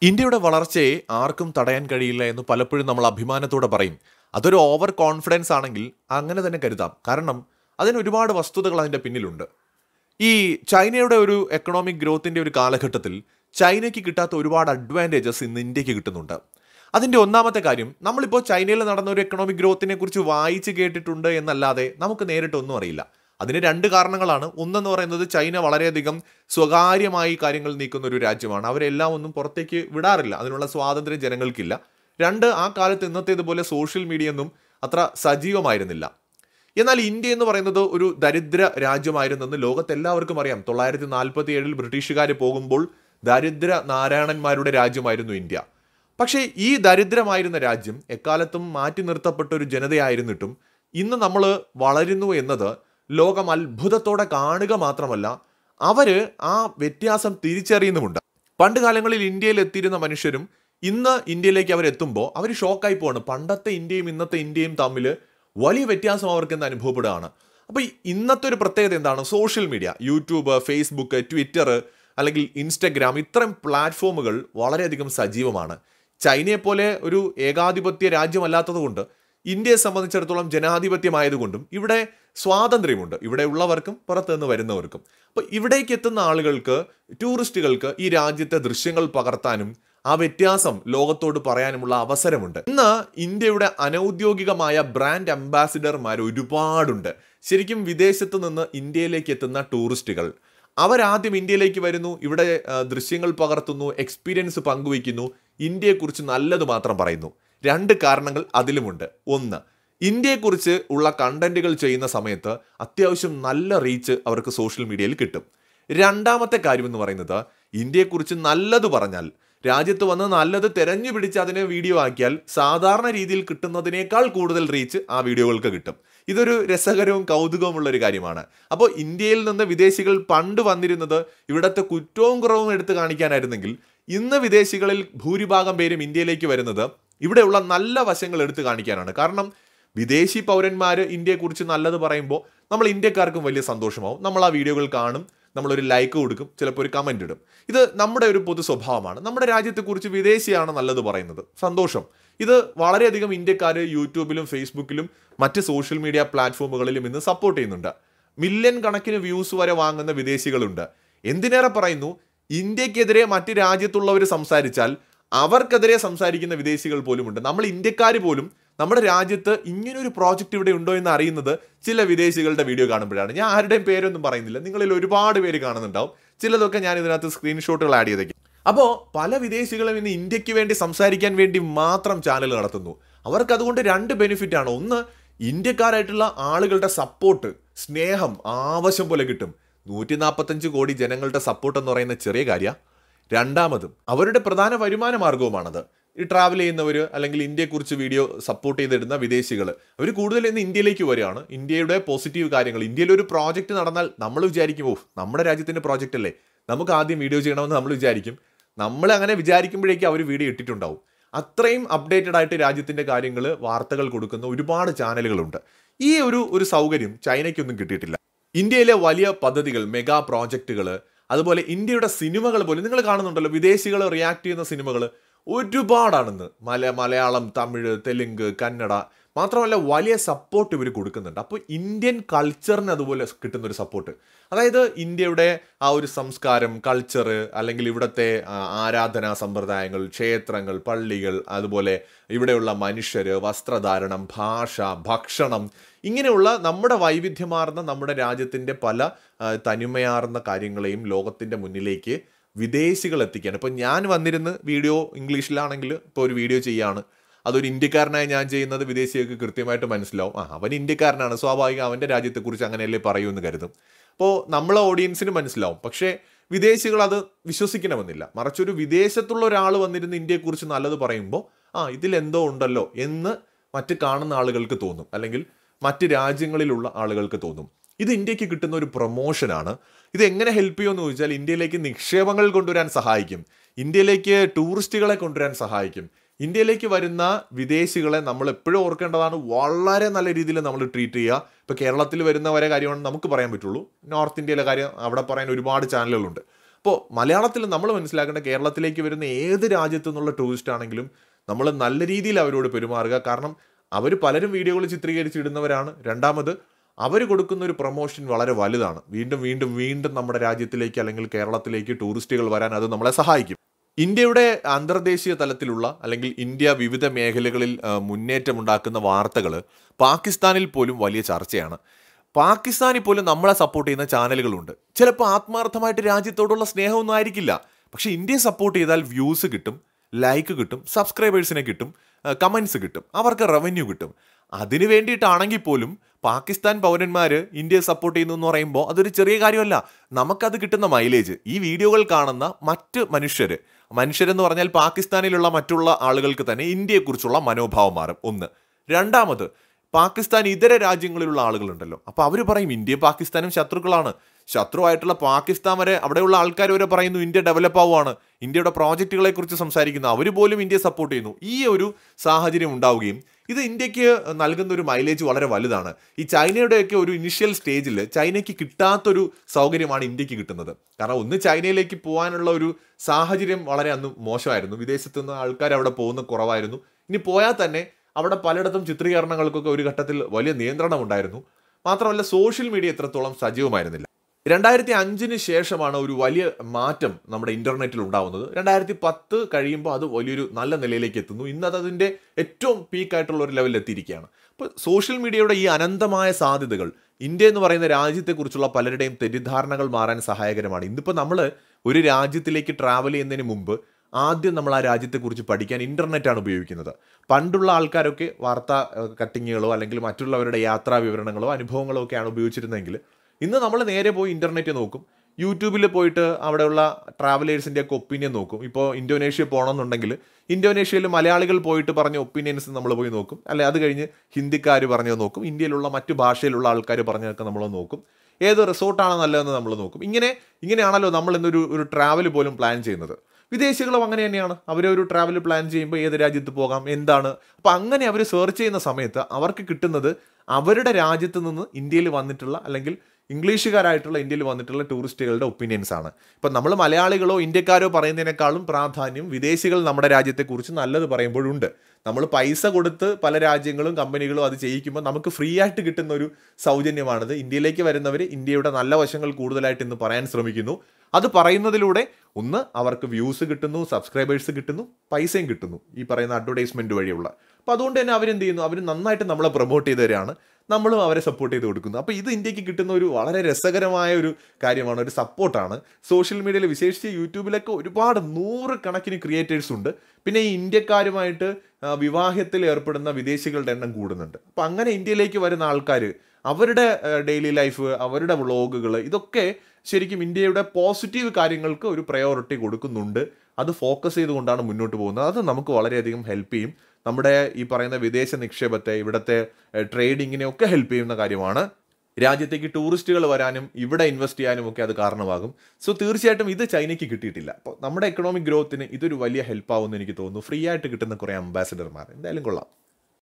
ഇന്ത്യയുടെ വളർച്ചയെ ആർക്കും തടയാൻ കഴിയില്ല എന്ന് പലപ്പോഴും നമ്മൾ അഭിമാനത്തോടെ പറയും. അതൊരു ഓവർ കോൺഫിഡൻസ് ആണെങ്കിൽ അങ്ങനെ തന്നെ കരുതാം. കാരണം അതിന് ഒരുപാട് വസ്തുതകൾ അതിൻ്റെ പിന്നിലുണ്ട്. ഈ ചൈനയുടെ ഒരു എക്കണോമിക് ഗ്രോത്തിൻ്റെ ഒരു കാലഘട്ടത്തിൽ ചൈനയ്ക്ക് കിട്ടാത്ത ഒരുപാട് അഡ്വാൻറ്റേജസ് ഇന്ന് ഇന്ത്യക്ക് കിട്ടുന്നുണ്ട്. അതിൻ്റെ ഒന്നാമത്തെ കാര്യം, നമ്മളിപ്പോൾ ചൈനയിൽ നടന്ന ഒരു എക്കണോമിക് ഗ്രോത്തിനെ കുറിച്ച് വായിച്ച് കേട്ടിട്ടുണ്ട് എന്നല്ലാതെ നമുക്ക് നേരിട്ടൊന്നും അറിയില്ല. അതിന് രണ്ട് കാരണങ്ങളാണ്. ഒന്നെന്ന് പറയുന്നത്, ചൈന വളരെയധികം സ്വകാര്യമായി കാര്യങ്ങൾ നീക്കുന്ന ഒരു രാജ്യമാണ്. അവരെല്ലാം ഒന്നും പുറത്തേക്ക് വിടാറില്ല, അതിനുള്ള സ്വാതന്ത്ര്യം ജനങ്ങൾക്കില്ല. രണ്ട്, ആ കാലത്ത് ഇന്നത്തേതുപോലെ സോഷ്യൽ മീഡിയ ഒന്നും അത്ര സജീവമായിരുന്നില്ല. എന്നാൽ ഇന്ത്യ എന്ന് പറയുന്നത് ഒരു ദരിദ്ര രാജ്യമായിരുന്നെന്ന് ലോകത്തെല്ലാവർക്കും അറിയാം. 1947 ബ്രിട്ടീഷുകാർ പോകുമ്പോൾ ദരിദ്ര നാരായണന്മാരുടെ രാജ്യമായിരുന്നു ഇന്ത്യ. പക്ഷേ ഈ ദരിദ്രമായിരുന്ന രാജ്യം എക്കാലത്തും മാറ്റി നിർത്തപ്പെട്ട ഒരു ജനതയായിരുന്നിട്ടും ഇന്ന് നമ്മൾ വളരുന്നു എന്നത് ലോകം അത്ഭുതത്തോടെ കാണുക മാത്രമല്ല, അവര് ആ വ്യത്യാസം തിരിച്ചറിയുന്നുമുണ്ട്. പണ്ട് കാലങ്ങളിൽ ഇന്ത്യയിൽ എത്തിയിരുന്ന മനുഷ്യരും ഇന്ന് ഇന്ത്യയിലേക്ക് അവരെത്തുമ്പോൾ അവർ ഷോക്കായി പോവാണ്. പണ്ടത്തെ ഇന്ത്യയും ഇന്നത്തെ ഇന്ത്യയും തമ്മിൽ വലിയ വ്യത്യാസം അവർക്ക് ഇന്ന് അനുഭവപ്പെടുകയാണ്. അപ്പോൾ ഇന്നത്തെ ഒരു പ്രത്യേകത എന്താണ്? Social media, YouTube, Facebook, Twitter അല്ലെങ്കിൽ ഇൻസ്റ്റഗ്രാം, ഇത്തരം പ്ലാറ്റ്ഫോമുകൾ വളരെയധികം സജീവമാണ്. ചൈനയെപ്പോലെ ഒരു ഏകാധിപത്യ രാജ്യമല്ലാത്തതുകൊണ്ട്, ഇന്ത്യയെ സംബന്ധിച്ചിടത്തോളം ജനാധിപത്യമായതുകൊണ്ടും ഇവിടെ സ്വാതന്ത്ര്യമുണ്ട്, ഇവിടെ ഉള്ളവർക്കും പുറത്തുനിന്ന് വരുന്നവർക്കും. അപ്പോൾ ഇവിടേക്ക് എത്തുന്ന ആളുകൾക്ക്, ടൂറിസ്റ്റുകൾക്ക് ഈ രാജ്യത്തെ ദൃശ്യങ്ങൾ പകർത്താനും ആ വ്യത്യാസം ലോകത്തോട് പറയാനുമുള്ള അവസരമുണ്ട്. ഇന്ന് ഇന്ത്യയുടെ അനൗദ്യോഗികമായ ബ്രാൻഡ് അംബാസിഡർമാർ ഒരുപാടുണ്ട്. ശരിക്കും വിദേശത്ത് നിന്ന് ഇന്ത്യയിലേക്ക് എത്തുന്ന ടൂറിസ്റ്റുകൾ അവരാദ്യം ഇന്ത്യയിലേക്ക് വരുന്നു, ഇവിടെ ദൃശ്യങ്ങൾ പകർത്തുന്നു, എക്സ്പീരിയൻസ് പങ്കുവയ്ക്കുന്നു, ഇന്ത്യയെക്കുറിച്ച് നല്ലത് മാത്രം പറയുന്നു. രണ്ട് കാരണങ്ങൾ അതിലുമുണ്ട്. ഒന്ന്, ഇന്ത്യയെക്കുറിച്ച് ഉള്ള കണ്ടന്റുകൾ ചെയ്യുന്ന സമയത്ത് അത്യാവശ്യം നല്ല റീച്ച് അവർക്ക് സോഷ്യൽ മീഡിയയിൽ കിട്ടും. രണ്ടാമത്തെ കാര്യം എന്ന് പറയുന്നത്, ഇന്ത്യയെക്കുറിച്ച് നല്ലത് പറഞ്ഞാൽ, രാജ്യത്ത് വന്ന് നല്ലത് തെരഞ്ഞു പിടിച്ച് അതിനെ വീഡിയോ ആക്കിയാൽ സാധാരണ രീതിയിൽ കിട്ടുന്നതിനേക്കാൾ കൂടുതൽ റീച്ച് ആ വീഡിയോകൾക്ക് കിട്ടും. ഇതൊരു രസകരവും കൗതുകവുമുള്ള ഒരു കാര്യമാണ്. അപ്പോൾ ഇന്ത്യയിൽ നിന്ന് വിദേശികൾ പണ്ട് വന്നിരുന്നത് ഇവിടുത്തെ കുറ്റവും കുറവും എടുത്ത് കാണിക്കാനായിരുന്നെങ്കിൽ, ഇന്ന് വിദേശികളിൽ ഭൂരിഭാഗം പേരും ഇന്ത്യയിലേക്ക് വരുന്നത് ഇവിടെയുള്ള നല്ല വശങ്ങൾ എടുത്ത് കാണിക്കാനാണ്. കാരണം വിദേശി പൗരന്മാർ ഇന്ത്യയെക്കുറിച്ച് നല്ലത് പറയുമ്പോൾ നമ്മൾ ഇന്ത്യക്കാർക്കും വലിയ സന്തോഷമാവും. നമ്മൾ ആ വീഡിയോകൾ കാണും, നമ്മളൊരു ലൈക്ക് കൊടുക്കും, ചിലപ്പോൾ ഒരു കമൻ്റ് ഇടും. ഇത് നമ്മുടെ ഒരു പൊതു സ്വഭാവമാണ്. നമ്മുടെ രാജ്യത്തെക്കുറിച്ച് വിദേശിയാണ് നല്ലത് പറയുന്നത്, സന്തോഷം. ഇത് വളരെയധികം ഇന്ത്യക്കാർ യൂട്യൂബിലും ഫേസ്ബുക്കിലും മറ്റ് സോഷ്യൽ മീഡിയ പ്ലാറ്റ്ഫോമുകളിലും ഇന്ന് സപ്പോർട്ട് ചെയ്യുന്നുണ്ട്. മില്യൺ കണക്കിന് വ്യൂസ് വരെ വാങ്ങുന്ന വിദേശികളുണ്ട്. എന്തിനേറെ പറയുന്നു, ഇന്ത്യക്കെതിരെ മറ്റ് രാജ്യത്തുള്ളവർ സംസാരിച്ചാൽ അവർക്കെതിരെ സംസാരിക്കുന്ന വിദേശികൾ പോലുമുണ്ട്. നമ്മൾ ഇന്ത്യക്കാർ പോലും നമ്മുടെ രാജ്യത്ത് ഇങ്ങനൊരു പ്രോജക്റ്റ് ഇവിടെ ഉണ്ടോ എന്ന് അറിയുന്നത് ചില വിദേശികളുടെ വീഡിയോ കാണുമ്പോഴാണ്. ഞാൻ ആരുടെയും പേരൊന്നും പറയുന്നില്ല, നിങ്ങളിൽ ഒരുപാട് പേര് കാണുന്നുണ്ടാവും. ചിലതൊക്കെ ഞാൻ ഇതിനകത്ത് സ്ക്രീൻഷോട്ടുകൾ ആഡ് ചെയ്തേക്കും. അപ്പോൾ പല വിദേശികളും ഇന്ന് ഇന്ത്യക്ക് വേണ്ടി സംസാരിക്കാൻ വേണ്ടി മാത്രം ചാനൽ നടത്തുന്നു. അവർക്ക് അതുകൊണ്ട് രണ്ട് ബെനിഫിറ്റ് ആണ്. ഒന്ന്, ഇന്ത്യക്കാരായിട്ടുള്ള ആളുകളുടെ സപ്പോർട്ട്, സ്നേഹം ആവശ്യം പോലെ കിട്ടും. 145 കോടി ജനങ്ങളുടെ സപ്പോർട്ട് എന്ന് പറയുന്ന ചെറിയ കാര്യമാണ്. രണ്ടാമതും അവരുടെ പ്രധാന വരുമാന മാർഗവുമാണത്. ഈ ട്രാവൽ ചെയ്യുന്നവർ അല്ലെങ്കിൽ ഇന്ത്യയെക്കുറിച്ച് വീഡിയോ സപ്പോർട്ട് ചെയ്തിടുന്ന വിദേശികൾ, അവർ കൂടുതൽ ഇന്ന് ഇന്ത്യയിലേക്ക് വരികയാണ്. ഇന്ത്യയുടെ പോസിറ്റീവ് കാര്യങ്ങൾ, ഇന്ത്യയിൽ ഒരു പ്രോജക്റ്റ് നടന്നാൽ നമ്മൾ വിചാരിക്കും, നമ്മുടെ രാജ്യത്തിൻ്റെ പ്രോജക്റ്റ് അല്ലേ, നമുക്ക് ആദ്യം വീഡിയോ ചെയ്യണമെന്ന് നമ്മൾ വിചാരിക്കും. നമ്മൾ അങ്ങനെ വിചാരിക്കുമ്പോഴേക്കും അവർ വീഡിയോ ഇട്ടിട്ടുണ്ടാവും. അത്രയും അപ്ഡേറ്റഡ് ആയിട്ട് രാജ്യത്തിൻ്റെ കാര്യങ്ങൾ, വാർത്തകൾ കൊടുക്കുന്ന ഒരുപാട് ചാനലുകളുണ്ട്. ഈ ഒരു സൗകര്യം ചൈനയ്ക്കൊന്നും കിട്ടിയിട്ടില്ല. ഇന്ത്യയിലെ വലിയ പദ്ധതികൾ, മെഗാ പ്രോജക്റ്റുകൾ, അതുപോലെ ഇന്ത്യയുടെ സിനിമകൾ പോലും നിങ്ങൾ കാണുന്നുണ്ടല്ലോ. വിദേശികൾ റിയാക്ട് ചെയ്യുന്ന സിനിമകൾ ഒരുപാടാണെന്ന്. മലയാളം, തമിഴ്, തെലുങ്ക്, കന്നഡ, മാത്രമല്ല വലിയ സപ്പോർട്ട് ഇവർ കൊടുക്കുന്നുണ്ട്. അപ്പോൾ ഇന്ത്യൻ കൾച്ചറിന് അതുപോലെ കിട്ടുന്നൊരു സപ്പോർട്ട്, അതായത് ഇന്ത്യയുടെ ആ ഒരു സംസ്കാരം, കൾച്ചർ, അല്ലെങ്കിൽ ഇവിടുത്തെ ആരാധനാ സമ്പ്രദായങ്ങൾ, ക്ഷേത്രങ്ങൾ, പള്ളികൾ, അതുപോലെ ഇവിടെയുള്ള മനുഷ്യർ, വസ്ത്രധാരണം, ഭാഷ, ഭക്ഷണം, ഇങ്ങനെയുള്ള നമ്മുടെ വൈവിധ്യമാർന്ന നമ്മുടെ രാജ്യത്തിൻ്റെ പല തനിമയാർന്ന കാര്യങ്ങളെയും ലോകത്തിൻ്റെ മുന്നിലേക്ക് വിദേശികൾ എത്തിക്കുകയാണ്. ഇപ്പോൾ ഞാൻ വന്നിരുന്ന് വീഡിയോ ഇംഗ്ലീഷിലാണെങ്കിൽ ഇപ്പോൾ ഒരു വീഡിയോ ചെയ്യുകയാണ്, അതൊരു ഇന്ത്യക്കാരനായി ഞാൻ ചെയ്യുന്നത് വിദേശികൾക്ക് കൃത്യമായിട്ട് മനസ്സിലാവും. അവൻ ഇന്ത്യക്കാരനാണ്, സ്വാഭാവികം അവൻ്റെ രാജ്യത്തെക്കുറിച്ച് അങ്ങനെയല്ലേ പറയൂ എന്ന് കരുതും. അപ്പോൾ നമ്മളെ ഓഡിയൻസിന് മനസ്സിലാവും. പക്ഷേ വിദേശികൾ അത് വിശ്വസിക്കണമെന്നില്ല. മറിച്ചൊരു വിദേശത്തുള്ള ഒരാൾ വന്നിരുന്ന് ഇന്ത്യയെക്കുറിച്ച് നല്ലത് പറയുമ്പോൾ ഇതിലെന്തോ ഉണ്ടല്ലോ എന്ന് മറ്റ് കാണുന്ന ആളുകൾക്ക് തോന്നും, അല്ലെങ്കിൽ മറ്റ് രാജ്യങ്ങളിലുള്ള ആളുകൾക്ക് തോന്നും. ഇത് ഇന്ത്യക്ക് കിട്ടുന്ന ഒരു പ്രൊമോഷനാണ്. ഇത് എങ്ങനെ ഹെൽപ്പ് ചെയ്യുമെന്ന് ചോദിച്ചാൽ, ഇന്ത്യയിലേക്ക് നിക്ഷേപങ്ങൾ കൊണ്ടുവരാൻ സഹായിക്കും, ഇന്ത്യയിലേക്ക് ടൂറിസ്റ്റുകളെ കൊണ്ടുവരാൻ സഹായിക്കും. ഇന്ത്യയിലേക്ക് വരുന്ന വിദേശികളെ നമ്മൾ എപ്പോഴും ഓർക്കേണ്ടതാണ്, വളരെ നല്ല രീതിയിൽ നമ്മൾ ട്രീറ്റ് ചെയ്യുക. ഇപ്പോൾ കേരളത്തിൽ വരുന്നവരെ കാര്യമാണ് നമുക്ക് പറയാൻ പറ്റുള്ളൂ. നോർത്ത് ഇന്ത്യയിലെ കാര്യം അവിടെ പറയാൻ ഒരുപാട് ചാനലുകളുണ്ട്. അപ്പോൾ മലയാളത്തിൽ നമ്മൾ മനസ്സിലാക്കേണ്ട കേരളത്തിലേക്ക് വരുന്ന ഏത് രാജ്യത്തു നിന്നുള്ള ടൂറിസ്റ്റ് ആണെങ്കിലും നമ്മൾ നല്ല രീതിയിൽ അവരോട് പെരുമാറുക. കാരണം അവർ പലരും വീഡിയോകൾ ചിത്രീകരിച്ചിടുന്നവരാണ്. രണ്ടാമത് അവർ കൊടുക്കുന്ന ഒരു പ്രൊമോഷൻ വളരെ വലുതാണ്. വീണ്ടും വീണ്ടും വീണ്ടും നമ്മുടെ രാജ്യത്തിലേക്ക് അല്ലെങ്കിൽ കേരളത്തിലേക്ക് ടൂറിസ്റ്റുകൾ വരാൻ അത് നമ്മളെ സഹായിക്കും. ഇന്ത്യയുടെ അന്തർദേശീയ തലത്തിലുള്ള അല്ലെങ്കിൽ ഇന്ത്യ വിവിധ മേഖലകളിൽ മുന്നേറ്റമുണ്ടാക്കുന്ന വാർത്തകൾ പാകിസ്ഥാനിൽ പോലും വലിയ ചർച്ചയാണ്. പാകിസ്ഥാനിൽ പോലും നമ്മളെ സപ്പോർട്ട് ചെയ്യുന്ന ചാനലുകളുണ്ട്. ചിലപ്പോൾ ആത്മാർത്ഥമായിട്ട് രാജ്യത്തോടുള്ള സ്നേഹമൊന്നും ആയിരിക്കില്ല. പക്ഷേ ഇന്ത്യയെ സപ്പോർട്ട് ചെയ്താൽ വ്യൂസ് കിട്ടും, ലൈക്ക് കിട്ടും, സബ്സ്ക്രൈബേഴ്സിനെ കിട്ടും, കമൻസ് കിട്ടും, അവർക്ക് റവന്യൂ കിട്ടും. അതിന് വേണ്ടിയിട്ടാണെങ്കിൽ പോലും പാകിസ്ഥാൻ പൗരന്മാർ ഇന്ത്യയെ സപ്പോർട്ട് ചെയ്യുന്നു എന്ന് പറയുമ്പോൾ അതൊരു ചെറിയ കാര്യമല്ല. നമുക്കത് കിട്ടുന്ന മൈലേജ് ഈ വീഡിയോകൾ കാണുന്ന മറ്റ് മനുഷ്യരെന്ന് പറഞ്ഞാൽ പാകിസ്ഥാനിലുള്ള മറ്റുള്ള ആളുകൾക്ക് തന്നെ ഇന്ത്യയെക്കുറിച്ചുള്ള മനോഭാവം മാറും. ഒന്ന്. രണ്ടാമത് പാകിസ്ഥാൻ ഇതര രാജ്യങ്ങളിലുള്ള ആളുകളുണ്ടല്ലോ, അപ്പോൾ അവർ പറയും ഇന്ത്യയും പാകിസ്ഥാനും ശത്രുക്കളാണ്. ശത്രുവായിട്ടുള്ള പാകിസ്ഥാൻ വരെ അവിടെയുള്ള ആൾക്കാർ വരെ പറയുന്നു ഇന്ത്യ ഡെവലപ്പ് ആവുകയാണ്, ഇന്ത്യയുടെ പ്രോജക്റ്റുകളെ കുറിച്ച് സംസാരിക്കുന്നു, അവർ പോലും ഇന്ത്യയെ സപ്പോർട്ട് ചെയ്യുന്നു. ഈ ഒരു സാഹചര്യം ഉണ്ടാവുകയും ഇത് ഇന്ത്യക്ക് നൽകുന്ന ഒരു മൈലേജ് വളരെ വലുതാണ്. ഈ ചൈനയുടെയൊക്കെ ഒരു ഇനിഷ്യൽ സ്റ്റേജിൽ ചൈനയ്ക്ക് കിട്ടാത്തൊരു സൗകര്യമാണ് ഇന്ത്യക്ക് കിട്ടുന്നത്. കാരണം ഒന്ന്, ചൈനയിലേക്ക് പോകാനുള്ള ഒരു സാഹചര്യം വളരെ അന്ന് മോശമായിരുന്നു. വിദേശത്തു നിന്ന് ആൾക്കാർ അവിടെ പോകുന്ന കുറവായിരുന്നു. ഇനി പോയാൽ തന്നെ അവിടെ പലയിടത്തും ചിത്രീകരണങ്ങൾക്കൊക്കെ ഒരു ഘട്ടത്തിൽ വലിയ നിയന്ത്രണം ഉണ്ടായിരുന്നു. മാത്രമല്ല സോഷ്യൽ മീഡിയ എത്രത്തോളം സജീവമായിരുന്നില്ല. 2005 ശേഷമാണ് ഒരു വലിയ മാറ്റം നമ്മുടെ ഇന്റർനെറ്റിൽ ഉണ്ടാവുന്നത്. 2010 കഴിയുമ്പോൾ അത് വലിയൊരു നല്ല നിലയിലേക്ക് എത്തുന്നു. ഇന്നത് അതിൻ്റെ ഏറ്റവും പീക്കായിട്ടുള്ള ഒരു ലെവലിൽ എത്തിയിരിക്കുകയാണ്. അപ്പോൾ സോഷ്യൽ മീഡിയയുടെ ഈ അനന്തമായ സാധ്യതകൾ ഇന്ത്യ എന്ന് പറയുന്ന രാജ്യത്തെക്കുറിച്ചുള്ള പലരുടെയും തെറ്റിദ്ധാരണകൾ മാറാൻ സഹായകരമാണ്. ഇന്നിപ്പോൾ നമ്മൾ ഒരു രാജ്യത്തിലേക്ക് ട്രാവൽ ചെയ്യുന്നതിന് മുമ്പ് ആദ്യം നമ്മൾ ആ രാജ്യത്തെക്കുറിച്ച് പഠിക്കാൻ ഇൻ്റർനെറ്റാണ് ഉപയോഗിക്കുന്നത്. പണ്ടുള്ള ആൾക്കാരൊക്കെ വാർത്താ കട്ടിങ്ങുകളോ അല്ലെങ്കിൽ മറ്റുള്ളവരുടെ യാത്രാ വിവരണങ്ങളോ അനുഭവങ്ങളോ ഒക്കെയാണ് ഉപയോഗിച്ചിരുന്നതെങ്കിൽ ഇന്ന് നമ്മൾ നേരെ പോയി ഇൻ്റർനെറ്റ് നോക്കും. യൂട്യൂബിൽ പോയിട്ട് അവിടെയുള്ള ട്രാവലേഴ്സിൻ്റെ ഒക്കെ ഒപ്പീനിയൻ നോക്കും. ഇപ്പോൾ ഇന്തോനേഷ്യ പോകണമെന്നുണ്ടെങ്കിൽ ഇന്തോനേഷ്യയിൽ മലയാളികൾ പോയിട്ട് പറഞ്ഞ ഒപ്പീനിയൻസ് നമ്മൾ പോയി നോക്കും. അല്ലെ അത് കഴിഞ്ഞ് ഹിന്ദിക്കാർ പറഞ്ഞത് നോക്കും, ഇന്ത്യയിലുള്ള മറ്റു ഭാഷയിലുള്ള ആൾക്കാർ പറഞ്ഞതൊക്കെ നമ്മൾ നോക്കും. ഏത് റിസോർട്ടാണ് നല്ലതെന്ന് നമ്മൾ നോക്കും. ഇങ്ങനെയാണല്ലോ നമ്മൾ ഇന്നൊരു ട്രാവൽ പോലും പ്ലാൻ ചെയ്യുന്നത്. വിദേശികളും അങ്ങനെ തന്നെയാണ്. അവരൊരു ട്രാവൽ പ്ലാൻ ചെയ്യുമ്പോൾ ഏത് രാജ്യത്ത് പോകാം, എന്താണ്. അപ്പോൾ അങ്ങനെ അവർ സെർച്ച് ചെയ്യുന്ന സമയത്ത് അവർക്ക് കിട്ടുന്നത് അവരുടെ രാജ്യത്ത് നിന്ന് ഇന്ത്യയിൽ വന്നിട്ടുള്ള അല്ലെങ്കിൽ ഇംഗ്ലീഷുകാരായിട്ടുള്ള ഇന്ത്യയിൽ വന്നിട്ടുള്ള ടൂറിസ്റ്റുകളുടെ ഒപ്പീനിയൻസ് ആണ്. ഇപ്പം നമ്മൾ മലയാളികളോ ഇന്ത്യക്കാരോ പറയുന്നതിനേക്കാളും പ്രാധാന്യം വിദേശികൾ നമ്മുടെ രാജ്യത്തെക്കുറിച്ച് നല്ലത് പറയുമ്പോഴുണ്ട്. നമ്മൾ പൈസ കൊടുത്ത് പല രാജ്യങ്ങളും കമ്പനികളും അത് ചെയ്യിക്കുമ്പോൾ നമുക്ക് ഫ്രീ ആയിട്ട് കിട്ടുന്ന ഒരു സൗജന്യമാണിത്. ഇന്ത്യയിലേക്ക് വരുന്നവർ ഇന്ത്യയുടെ നല്ല വശങ്ങൾ കൂടുതലായിട്ട് ഇന്ന് പറയാൻ ശ്രമിക്കുന്നു. അത് പറയുന്നതിലൂടെ ഒന്ന് അവർക്ക് വ്യൂസ് കിട്ടുന്നു, സബ്സ്ക്രൈബേഴ്സ് കിട്ടുന്നു, പൈസയും കിട്ടുന്നു ഈ പറയുന്ന അഡ്വർടൈസ്മെൻറ്റ് വഴിയുള്ള. അപ്പോൾ അതുകൊണ്ട് തന്നെ അവരെന്ത് ചെയ്യുന്നു, അവർ നന്നായിട്ട് നമ്മളെ പ്രൊമോട്ട് ചെയ്ത് തരികയാണ്, നമ്മളും അവരെ സപ്പോർട്ട് ചെയ്ത് കൊടുക്കുന്നു. അപ്പോൾ ഇത് ഇന്ത്യക്ക് കിട്ടുന്ന ഒരു വളരെ രസകരമായ ഒരു കാര്യമാണ്, ഒരു സപ്പോർട്ടാണ്. സോഷ്യൽ മീഡിയയിൽ വിശേഷിച്ച് യൂട്യൂബിലൊക്കെ ഒരുപാട് 100 കണക്കിന് ക്രിയേറ്റേഴ്സ് ഉണ്ട്. പിന്നെ ഈ ഇന്ത്യക്കാരുമായിട്ട് വിവാഹത്തിൽ ഏർപ്പെടുന്ന വിദേശികളുടെ എണ്ണം കൂടുന്നുണ്ട്. അപ്പോൾ അങ്ങനെ ഇന്ത്യയിലേക്ക് വരുന്ന ആൾക്കാർ അവരുടെ ഡെയിലി ലൈഫ്, അവരുടെ വ്ളോഗുകൾ, ഇതൊക്കെ ശരിക്കും ഇന്ത്യയുടെ പോസിറ്റീവ് കാര്യങ്ങൾക്ക് ഒരു പ്രയോറിറ്റി കൊടുക്കുന്നുണ്ട്. അത് ഫോക്കസ് ചെയ്തുകൊണ്ടാണ് മുന്നോട്ട് പോകുന്നത്. അത് നമുക്ക് വളരെയധികം ഹെൽപ്പ് ചെയ്യും. നമ്മുടെ ഈ പറയുന്ന വിദേശ നിക്ഷേപത്തെ, ഇവിടുത്തെ ട്രേഡിങ്ങിനെ ഒക്കെ ഹെൽപ്പ് ചെയ്യുന്ന കാര്യമാണ്. രാജ്യത്തേക്ക് ടൂറിസ്റ്റുകൾ വരാനും ഇവിടെ ഇൻവെസ്റ്റ് ചെയ്യാനും ഒക്കെ അത് കാരണമാകും. സോ തീർച്ചയായിട്ടും ഇത് ചൈനയ്ക്ക് കിട്ടിയിട്ടില്ല. അപ്പോൾ നമ്മുടെ എക്കണോമിക് ഗ്രോത്തിന് ഇതൊരു വലിയ ഹെൽപ്പ് ആവുമെന്ന് എനിക്ക് തോന്നുന്നു. ഫ്രീ ആയിട്ട് കിട്ടുന്ന കുറേ അംബാസിഡർമാർ എന്തായാലും കൊള്ളാം.